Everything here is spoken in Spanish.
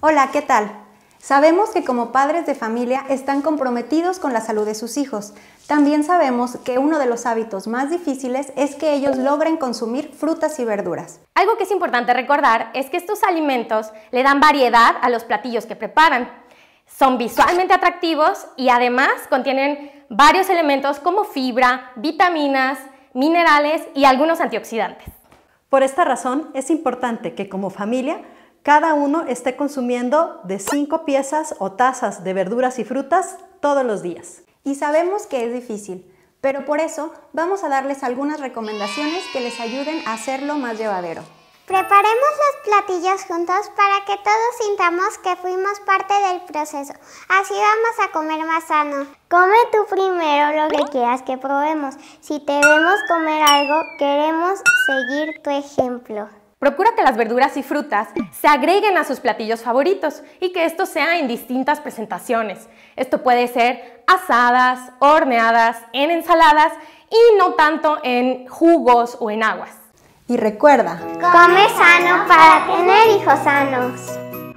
Hola, ¿qué tal? Sabemos que como padres de familia están comprometidos con la salud de sus hijos. También sabemos que uno de los hábitos más difíciles es que ellos logren consumir frutas y verduras. Algo que es importante recordar es que estos alimentos le dan variedad a los platillos que preparan. Son visualmente atractivos y además contienen varios elementos como fibra, vitaminas, minerales y algunos antioxidantes. Por esta razón es importante que como familia cada uno esté consumiendo de 5 piezas o tazas de verduras y frutas todos los días. Y sabemos que es difícil, pero por eso vamos a darles algunas recomendaciones que les ayuden a hacerlo más llevadero. Preparemos los platillos juntos para que todos sintamos que fuimos parte del proceso. Así vamos a comer más sano. Come tú primero lo que quieras que probemos. Si te vemos comer algo, queremos seguir tu ejemplo. Procura que las verduras y frutas se agreguen a sus platillos favoritos y que esto sea en distintas presentaciones. Esto puede ser asadas, horneadas, en ensaladas y no tanto en jugos o en aguas. Y recuerda, Come sano para tener hijos sanos.